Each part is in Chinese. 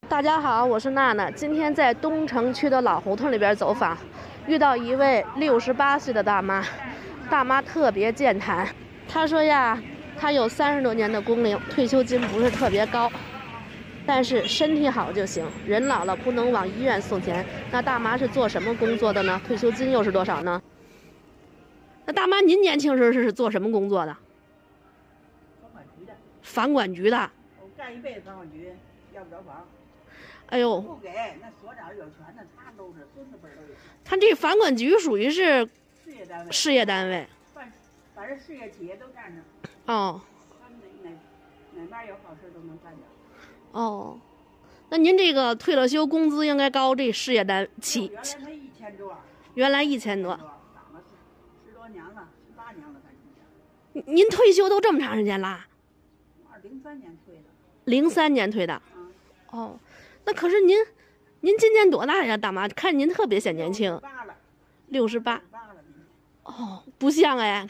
大家好，我是娜娜。今天在东城区的老胡同里边走访，遇到一位68岁的大妈，大妈特别健谈。她说呀，她有30多年的工龄，退休金不是特别高，但是身体好就行。人老了不能往医院送钱。那大妈是做什么工作的呢？退休金又是多少呢？那大妈，您年轻时候是做什么工作的？ 房管局的。 房管局的。 我干一辈子房管局，要不着房。 哎呦， 不给，那所长有权的，他都是孙子辈都有。 他这房管局属于是事业单位。 事业单位。 反正事业企业都干着。 哦。 他们哪边有好事都能干着。 哦，那您这个退了休，工资应该高，这事业单企。 原来他1000多。 原来1000多。 涨了10多年了，18年了才这样。 您退休都这么长时间啦 ？03年退的。 03年退的。哦，那可是您今年多大呀，大妈？看您特别显年轻。68。哦，不像哎。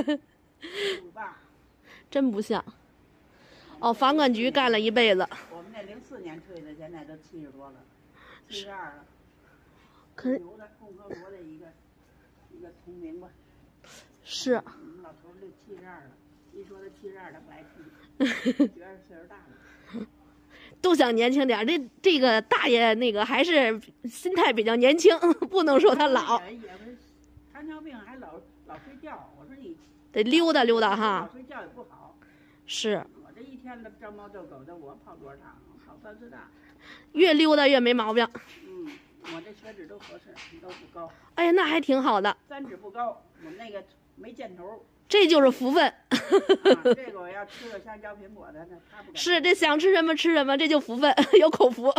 真不像。哦，房管局干了一辈子。 我们那04年退的，现在都70多了，72了。 可是共和国的一个同名吧。 是。 我们老头72了，一说他72，他不爱听，觉得岁数大了。 都想年轻点，这个大爷那个还是心态比较年轻，不能说他老。 糖尿病还老睡觉，我说你得溜达溜达哈。 老睡觉也不好。 是。 我这一天的招猫逗狗的，我跑多少趟？跑3次大。 越溜达越没毛病。 我这血脂都合适，都不高。 哎呀，那还挺好的。 3脂不高，我那个没箭头。 这就是福分。 这个我要吃个香蕉苹果的，那他不敢。 是，这想吃什么吃什么，这就福分，有口福。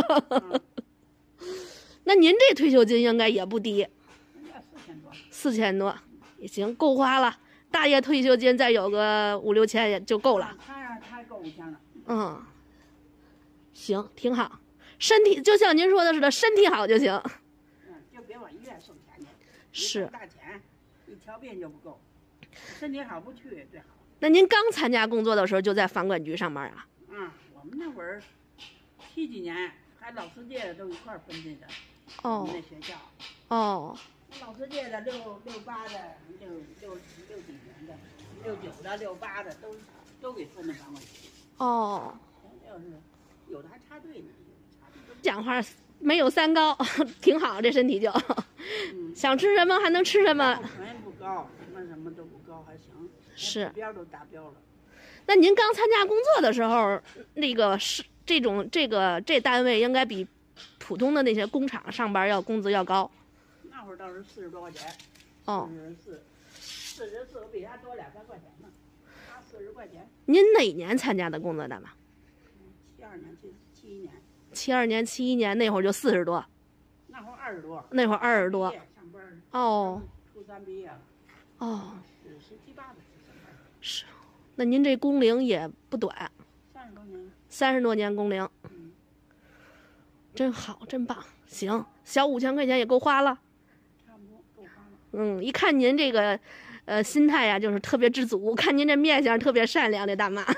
那您这退休金应该也不低。4000多，也行，够花了。大爷退休金再有个5、6千也就够了。 他够5000了。 行，挺好。身体就像您说的似的，身体好就行。 就别往医院送钱去。 是。 大钱，一条病就不够。身体好不去最好。 那您刚参加工作的时候就在房管局上班啊？ 我们那会儿70几年，还老师界的都一块儿分进的。 哦。 我们那学校。 哦。 老师界的68的、6几年的、69的、68的都给分到房管局。 哦。 要是有的还插队呢。 讲话没有3高，挺好，这身体就。想吃什么还能吃什么。 全不高，什么都不高，还行。 是。 标都达标了。 那您刚参加工作的时候，那个是这单位应该比普通的那些工厂上班工资要高。 那会儿倒是40多块钱。 哦。 44，我比他多2、3块钱呢。他40块钱。 您哪年参加的工作的嘛 ？72年、71年。 72年、71年那会儿就40多。 那会儿20多。 那会儿20多。 上班。 哦。 初3毕业了。 哦。 17、18的。 是。那您这工龄也不短。 30多年。 30多年工龄。真好，真棒。行，小5000块钱也够花了。 差不多够花了。 一看您这个，心态呀，就是特别知足。看您这面相特别善良，这大妈。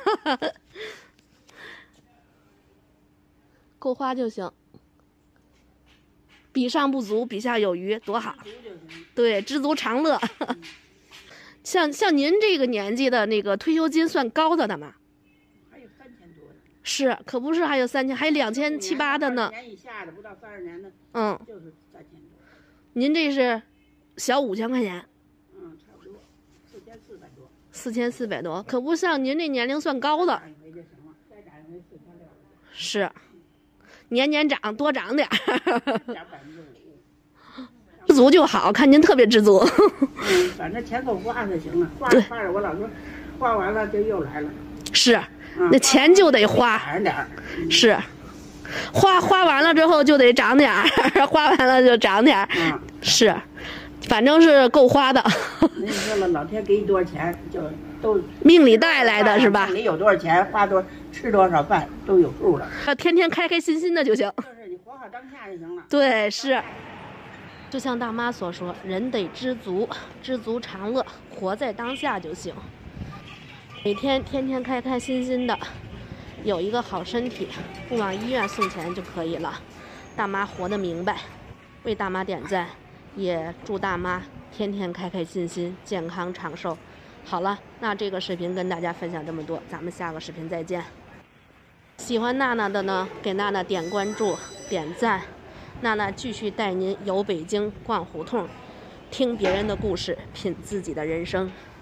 够花就行。比上不足，比下有余，多好。对，知足常乐。像您这个年纪的那个退休金算高的吗？ 还有3000多的。 是，可不是还有3000，还有2700、8的呢。 年以下的不到30年的。就是3000多。 您这是小5000块钱。 差不多4400多。 4400多，可不像您这年龄算高的。是，年年涨，多涨点儿。知足就好，看您特别知足。 反正钱够花就行了。花着我老说，花完了就又来了。 是，那钱就得花。是，花完了之后就得涨点儿，花完了就涨点儿。是，反正是够花的。 你说了，老天给你多少钱，就都命里带来的是吧？ 命里有多少钱，吃多少饭都有数了。 要天天开开心心的就行。 就是你活好当下就行了。 对，是。就像大妈所说，人得知足，知足常乐，活在当下就行。每天天天开开心心的， 有一个好身体，不往医院送钱就可以了。大妈活得明白，为大妈点赞，也祝大妈天天开开心心，健康长寿。好了，那这个视频跟大家分享这么多，咱们下个视频再见。喜欢娜娜的呢，给娜娜点关注、点赞。娜娜继续带您游北京、逛胡同，听别人的故事，品自己的人生。